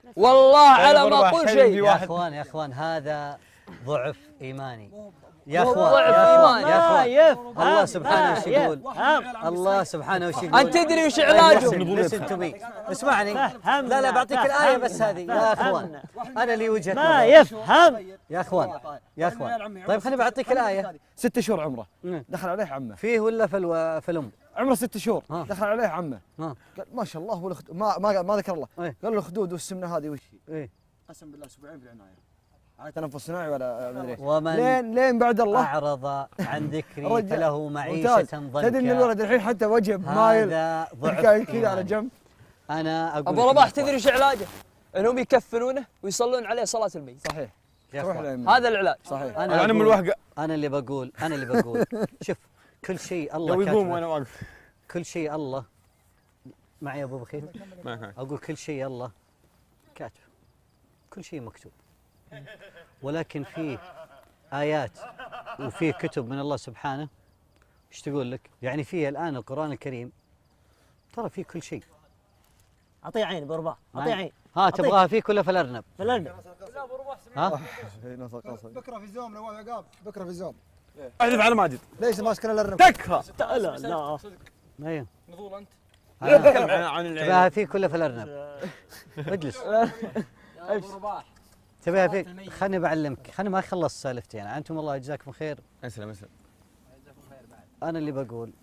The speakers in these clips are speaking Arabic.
والله على ما اقول شيء. يا اخوان هذا ضعف ايماني يا اخوان. ضعف ايماني يا اخوان الله سبحانه وش يقول؟ الله سبحانه وش يقول؟ انت تدري وش علاجه؟ اسمعني. لا بعطيك الايه بس هذه يا اخوان. انا لي وجهه ما نظر يفهم يا اخوان. طيب خليني بعطيك الايه. 6 شهور عمره دخل عليه عمه فيه ولا في الام؟ عمره 6 شهور دخل عليه عمه قال ما شاء الله هو ما ذكر الله. قال له الخدود والسمنه هذه وش هي؟ قسم بالله اسبوعين في العنايه على تنفس صناعي ولا مدري. ومن لين بعد الله اعرض عن ذكري فله معيشه ضنكا. تدري ان الولد الحين حتى وجهه مايل هذا ضعف كذا على جنب. انا اقول ابو رباح تدري وش علاجه؟ انهم يكفنونه ويصلون عليه صلاه الميت. صحيح هذا العلاج. صحيح. انا اللي بقول شوف كل شيء الله لو يقوم وانا واقف. كل شيء الله معي ابو بخيت. اقول كل شيء الله كاتب، كل شيء مكتوب، ولكن فيه آيات وفيه كتب من الله سبحانه. ايش تقول لك؟ يعني فيه الآن القرآن الكريم ترى فيه كل شيء. اعطيه عين ابو رباح، اعطيه عين. ها تبغاها فيك ولا في الأرنب؟ في الارنب. ها؟ بكره في الزوم نواف عقاب، بكره في الزوم. احذف على ماجد. ليش ماسك الارنب؟ تكفى. لا ايوه نضول انت. تكلم عن العين. تبغاها فيك ولا في الأرنب؟ اجلس. ابو رباح تبغاها فيك؟ خلني بعلمك، خلني ما اخلص سالفتي انا. انتم الله يجزاكم خير. اسلم. انا اللي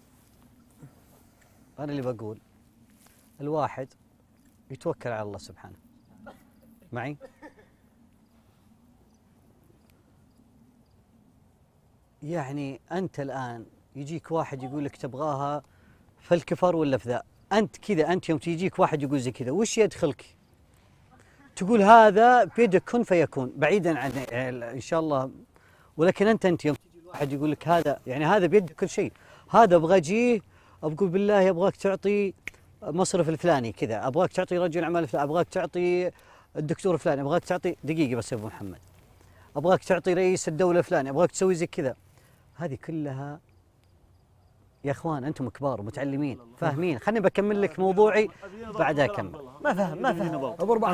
بقول الواحد يتوكل على الله سبحانه. معي؟ يعني أنت الآن يجيك واحد يقول لك تبغاها في الكفر ولا في ذا، أنت كذا، أنت يوم تجيك واحد يقول زي كذا وش يدخلك؟ تقول هذا بيدك كن فيكون بعيدا عن إن شاء الله، ولكن أنت يوم تجي واحد يقول لك هذا يعني هذا بيدك كل شيء، هذا أبغى أجيه أقول بالله أبغاك تعطي مصرف الفلاني كذا، أبغاك تعطي رجل أعمال الفلاني، أبغاك تعطي الدكتور الفلاني، أبغاك تعطي دقيقة بس يا أبو محمد، أبغاك تعطي رئيس الدولة الفلاني، أبغاك تسوي زي كذا. هذه كلها يا اخوان انتم كبار ومتعلمين فاهمين. خليني بكمل لك موضوعي بعدها اكمل. ما فهم ابو رباح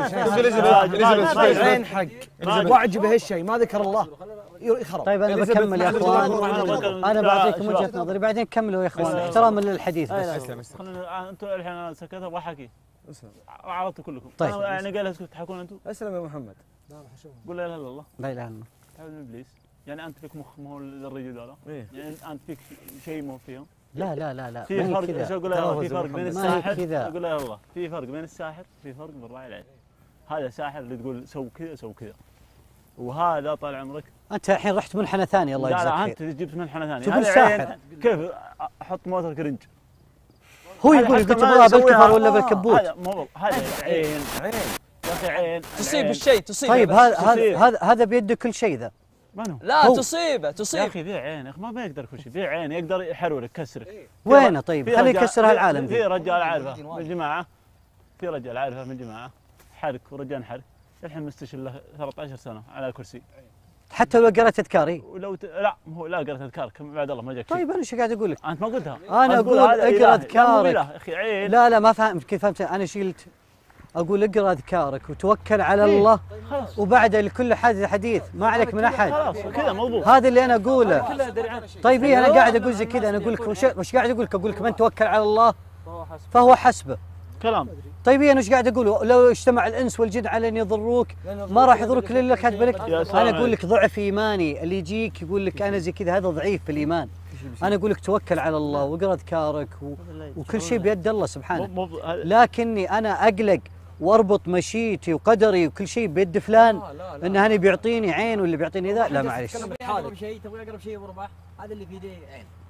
عين حق واعجبه هالشيء ما ذكر الله يخرب. طيب انا بكمل يا اخوان، انا بعطيكم وجهة نظري بعدين كملوا يا اخوان احتراما للحديث. بس خلينا انتم الحين انا سكت وحكي عرضتوا كلكم. طيب يعني قال اسكت تحكون انتم. اسلم يا محمد. قول لا اله الا الله. لا اله الا الله. تعوذ من ابليس. يعني انت فيك مخ مو الرجال هذا. يعني انت فيك شيء مو فيهم. لا في فرق. ايش اقول لك؟ في فرق بين الساحر. اقول لا الله في فرق بين الساحر، في فرق بين الراعي العين. هذا ساحر اللي تقول سو كذا سو كذا، وهذا طال عمرك انت الحين رحت منحنى ثاني. الله يجزاك خير. لا انت جبت منحنى ثاني. تقول ساحر كيف احط موتر كرنج؟ هو يقول لك تبغاها بالكفر ولا بالكبوت؟ هذا مو هذا عين يا اخي عين تصيب الشيء تصيب. طيب هذا بيده كل شيء ذا. منو؟ لا تصيب يا اخي ذي عين يا اخي ما يقدر كل شيء، ذي عين يقدر يحرورك يكسرك. وينه طيب؟ خليه يكسر هالعالم. في رجال عارفه من الجماعه، في رجال عارفه من الجماعه حرك ورجال حرك الحين مستشفى له 13 سنه على الكرسي. حتى لو قرأت اذكاري ولو لا هو لا قرأت اذكارك بعد الله ما جاك. طيب انا ايش قاعد اقول لك؟ انت ما قلتها. انا اقول اقرأ اذكارك. يا اخي عين. لا ما فاهم كيف فهمت. انا شيلت اقول اقرأ اذكارك وتوكل على الله وبعد لكل حديث ما عليك من احد. خلاص كذا مضبوط. هذا اللي انا اقوله. طيب انا قاعد اقول زي كذا. انا اقول لك وش قاعد اقول لك؟ اقول لك من توكل على الله فهو حسبه. كلام. طيب انا ايش قاعد اقول؟ لو اجتمع الانس والجن على ان يضروك ما راح يضروك الا كاتب لك. انا اقول لك ضعف ايماني اللي يجيك يقول لك انا زي كذا هذا ضعيف في الايمان. انا اقول لك توكل على الله واقرا اذكارك وكل شيء بيد الله سبحانه. لكني انا اقلق واربط مشيتي وقدري وكل شيء بيد فلان ان هاني بيعطيني عين واللي بيعطيني ذا. لا معلش. اقرب شيء تبغى اقرب شيء ابو رباح هذا اللي في يديه عين.